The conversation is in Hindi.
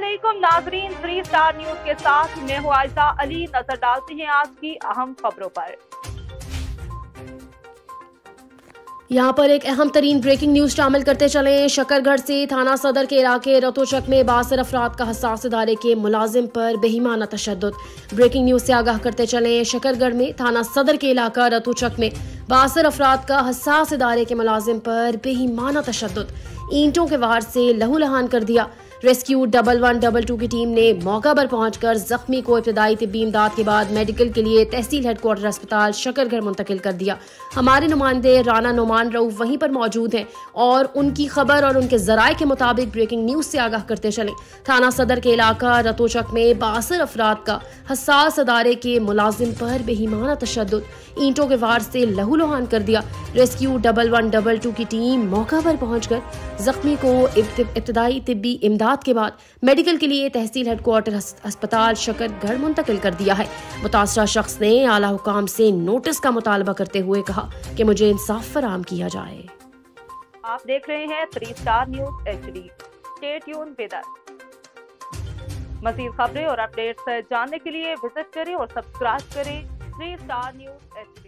अस्सलामुअलैकुम नाजरीन, 3 स्टार न्यूज के साथ मैं हूं आयशा अली। नजर डालते हैं आज की अहम खबरों पर। यहाँ पर एक अहम तरीन ब्रेकिंग न्यूज शामिल करते चले। शकरगढ़ से थाना सदर के इलाके रतोचक में 62 अफराद का हसास इदारे के मुलाजिम पर बेईमाना तशद्दुद। ब्रेकिंग न्यूज से आगाह करते चले। शकरगढ़ में थाना सदर के इलाका रतोचक में 62 अफराद का हसास इदारे के मुलाजिम पर बेईमाना तशद्दुद, ईंटों के वार से लहूलुहान कर दिया। रेस्क्यू 1112 की टीम ने मौका पर पहुंचकर जख्मी को इब्तदाई तिब्बी इमदाद के बाद मेडिकल के लिए तहसील हेडक्वार्टर अस्पताल शकरगढ़ मुंतकिल कर दिया। हमारे नुमाइंदे राना नुमान रऊफ वहीं पर मौजूद हैं और उनकी खबर और उनके जराये के मुताबिक ब्रेकिंग न्यूज से आगाह करते चले। थाना सदर के इलाका रतोचक में 62 अफराद का हसास अदारे के मुलाजिम पर बेईमाना तशद्दुद, ईंटों के वार से लहूलुहान कर दिया। रेस्क्यू 1112 की टीम मौका पर पहुंचकर जख्मी को इब्तदाई तिब्बी इमदाद के बाद मेडिकल के लिए तहसील हेडक्वार्टर अस्पताल शकरगढ़ मुंतकिल कर दिया है। मुतासरा शख्स ने आला हुकाम से नोटिस का मुतालबा करते हुए कहा कि मुझे इंसाफ फराहम किया जाए। आप देख रहे हैं 3 star news HD। Stay tune with us. मज़ीद खबरें और अपडेट्स जानने के लिए विजिट करें और सब्सक्राइब करें 3 स्टार न्यूज HD।